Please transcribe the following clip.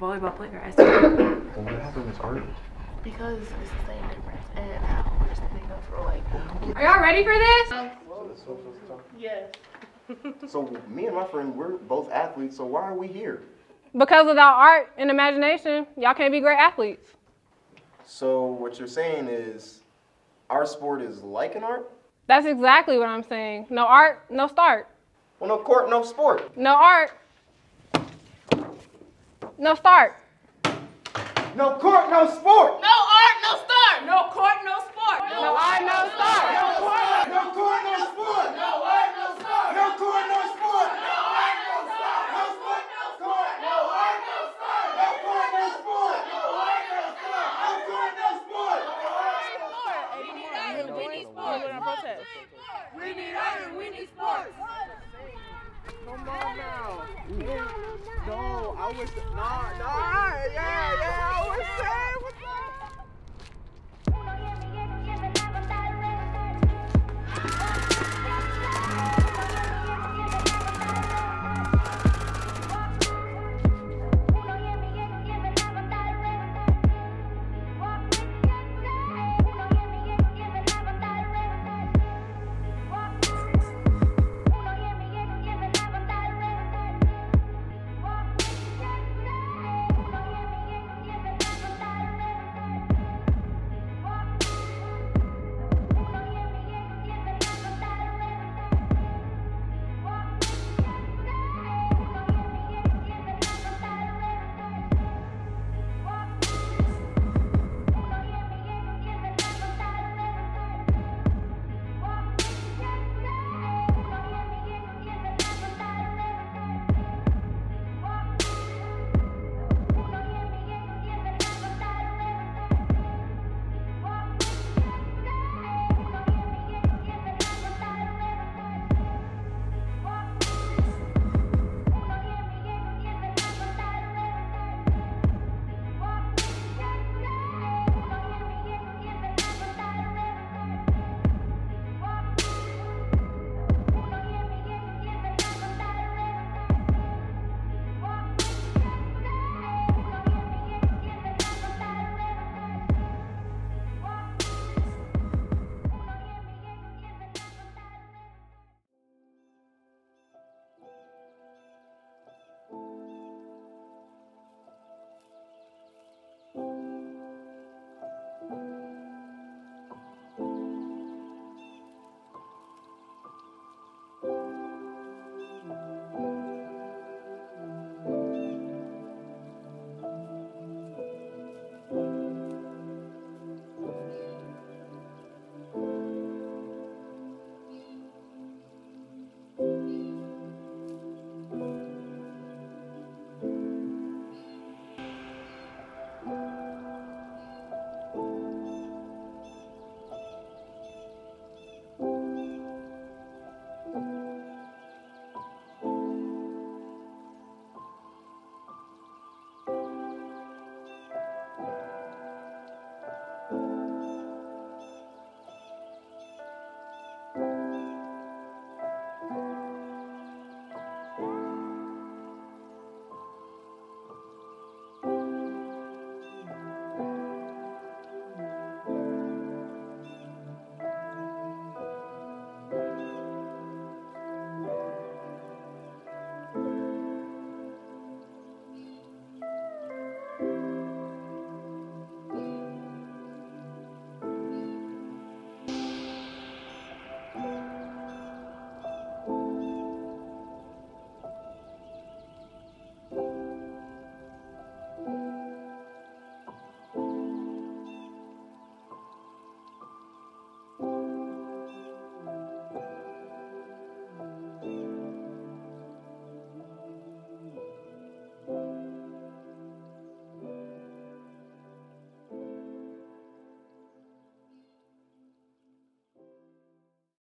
volleyball player. I said. Well, what happened with art? Because it's the same difference. And how we're standing up for like. Are y'all ready for this? Yes. So me and my friend, we're both athletes, so why are we here? Because without art and imagination, y'all can't be great athletes. So what you're saying is our sport is like an art? That's exactly what I'm saying. No art, no start. Well, no court, no sport. No art, no start. No court, no sport. No art, no start. No court, no sport. No art, no start. No court, no sport. No art, no start. No court, no sport. No art, no start. No sport, no court. No art, no start. No court, no sport. No art, no start. No court, no sport. We need sports. We need art and we need sports. Come on now. No, I wish. Nah, yeah, I was saying.